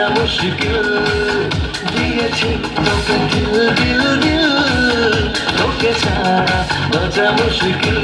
বাঁচা মুশকিল দিয়েছি তোকে দিল দিল দিল তোকে ছাড়া বাঁচা মুশকিল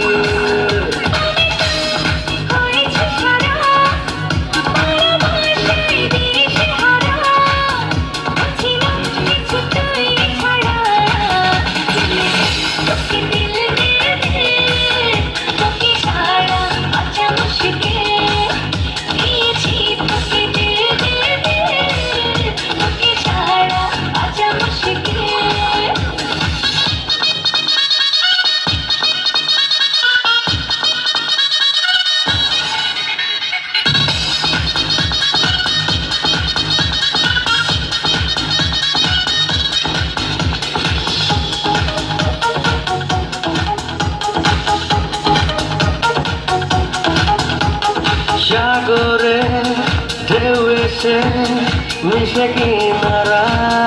সাগরে ঢেউ এসে মিশে কিনারা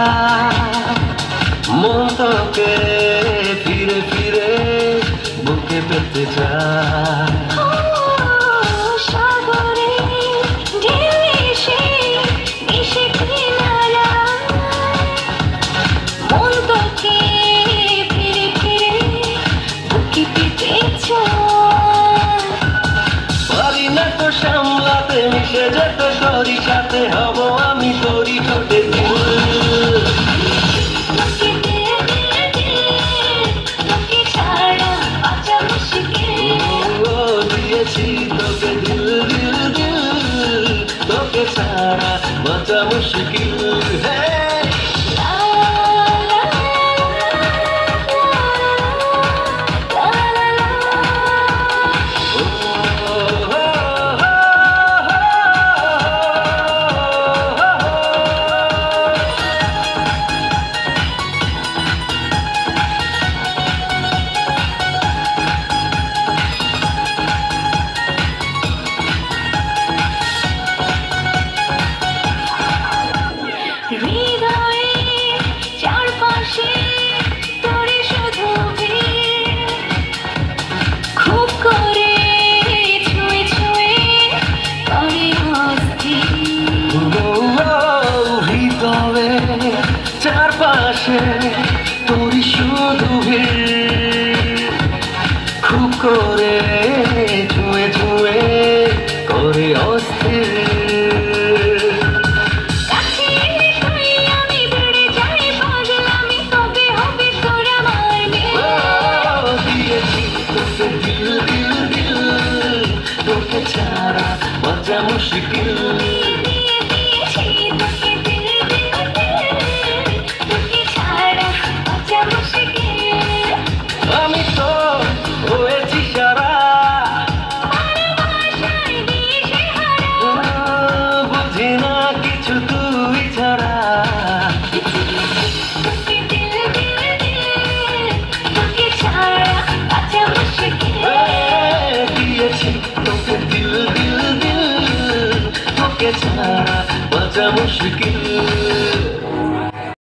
মন তোকে ফিরে ফিরে বুকে পেতে চায় সাগরে ঢেউ এসে মিশে কিনারা মন তোকে ফিরে ফিরে বুকে পেতে চায় পারি না তো সামলাতে মিশে যেতে তোরই সাথে হব আমি তোরই ঠোঁটে দিল দিয়েছি তোকে দিল দিল দিল তোকে ছাড়া বাঁচা মুশকিল হৃদয়ে চারপাশে তোরে শুধু খুব করে ছুঁয়ে ছুঁয়ে করে হৃদয়ে চারপাশে তোরই শুধু খুব করে ছুঁয়ে ছুঁয়ে করে অস্থির তোকে ছাড়া বাঁচা মুশকিল আমি তো হয়েছি সারা বুঝি না কিছু তুই ছাড়া দিয়েছি তোকে দিল দিল দিল তোকে ছাড়া বাঁচা মুশকিল